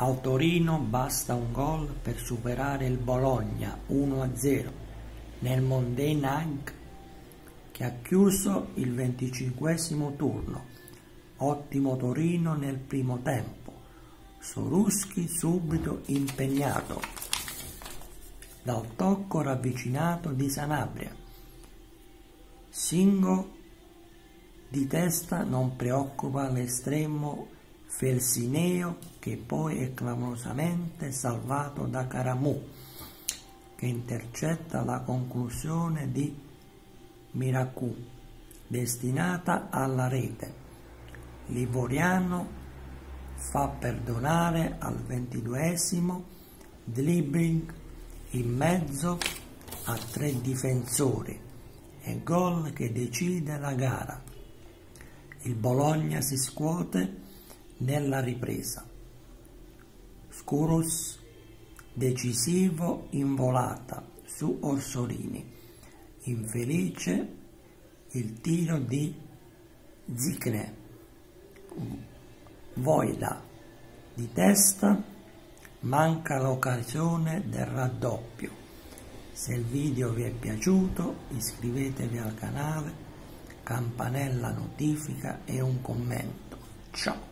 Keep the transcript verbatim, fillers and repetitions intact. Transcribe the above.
Al Torino basta un gol per superare il Bologna uno a zero nel Monday Night che ha chiuso il venticinquesimo turno. Ottimo Torino nel primo tempo, Soruschi subito impegnato dal tocco ravvicinato di Sanabria. Singo di testa non preoccupa l'estremo Felsineo che poi è clamorosamente salvato da Caramù che intercetta la conclusione di Miracù destinata alla rete. L'Ivoriano fa perdonare al ventiduesimo dribbling in mezzo a tre difensori e gol che decide la gara. Il Bologna si scuote nella ripresa. Scurus decisivo in volata su Orsolini. Infelice il tiro di Zicne. Voida di testa, manca l'occasione del raddoppio. Se il video vi è piaciuto iscrivetevi al canale, campanella notifica e un commento. Ciao!